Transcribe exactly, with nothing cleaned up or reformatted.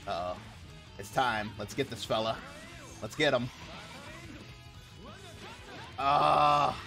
Uh-oh. It's time. Let's get this fella. Let's get him. Ah.